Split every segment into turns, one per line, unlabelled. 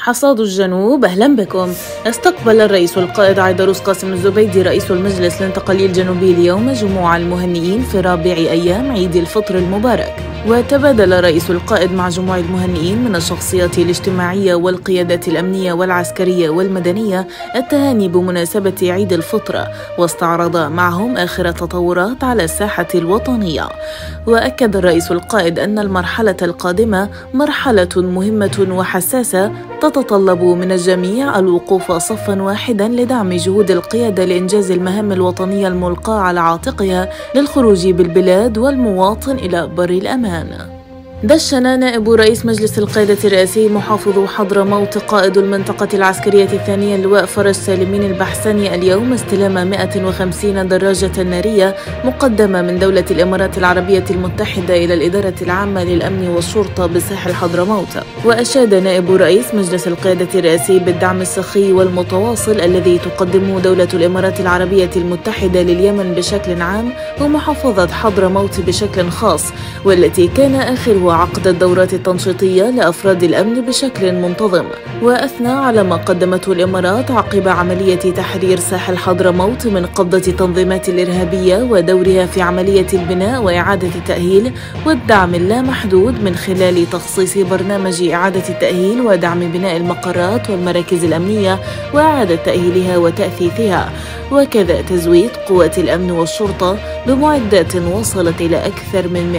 حصاد الجنوب أهلا بكم. استقبل الرئيس القائد عيدروس قاسم الزبيدي رئيس المجلس الانتقالي الجنوبي اليوم جموع المهنئين في رابع أيام عيد الفطر المبارك، وتبادل رئيس القائد مع جموع المهنئين من الشخصيات الاجتماعية والقيادات الأمنية والعسكرية والمدنية التهاني بمناسبة عيد الفطر، واستعرض معهم آخر التطورات على الساحة الوطنية. وأكد الرئيس القائد أن المرحلة القادمة مرحلة مهمة وحساسة تتطلب من الجميع الوقوف صفا واحدا لدعم جهود القيادة لإنجاز المهام الوطنية الملقاة على عاتقها للخروج بالبلاد والمواطن إلى بر الأمان. دشن نائب رئيس مجلس القيادة الرئاسي محافظ حضرموت قائد المنطقة العسكرية الثانية اللواء فرج سالمين البحسني اليوم استلام 150 دراجة نارية مقدمة من دولة الإمارات العربية المتحدة إلى الإدارة العامة للأمن والشرطة بساحل حضرموت. وأشاد نائب رئيس مجلس القيادة الرئاسي بالدعم السخي والمتواصل الذي تقدمه دولة الإمارات العربية المتحدة لليمن بشكل عام ومحافظة حضرموت بشكل خاص، والتي كان آخر وعقد الدورات التنشيطية لأفراد الأمن بشكل منتظم. وأثنى على ما قدمته الإمارات عقب عملية تحرير ساحل حضرموت من قبضة التنظيمات الإرهابية ودورها في عملية البناء وإعادة التأهيل والدعم اللامحدود من خلال تخصيص برنامج إعادة التأهيل ودعم بناء المقرات والمراكز الأمنية وإعادة تأهيلها وتأثيثها، وكذا تزويد قوات الأمن والشرطة بمعدات وصلت إلى أكثر من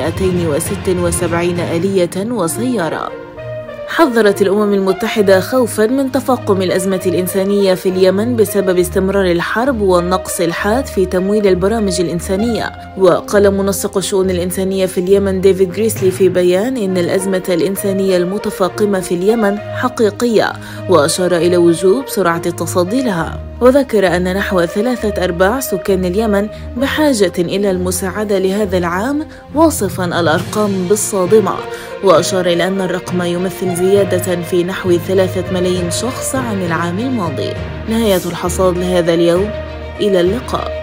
276 آلية وسيارة. حذرت الأمم المتحدة خوفاً من تفاقم الأزمة الإنسانية في اليمن بسبب استمرار الحرب والنقص الحاد في تمويل البرامج الإنسانية. وقال منسق الشؤون الإنسانية في اليمن ديفيد جريسلي في بيان إن الأزمة الإنسانية المتفاقمة في اليمن حقيقية، وأشار إلى وجوب سرعة التصدي لها. وذكر أن نحو 3/4 سكان اليمن بحاجة إلى المساعدة لهذا العام، واصفاً الأرقام بالصادمة، وأشار إلى أن الرقم يمثل زيادة في نحو 3 ملايين شخص عن العام الماضي. نهاية الحصاد لهذا اليوم، إلى اللقاء.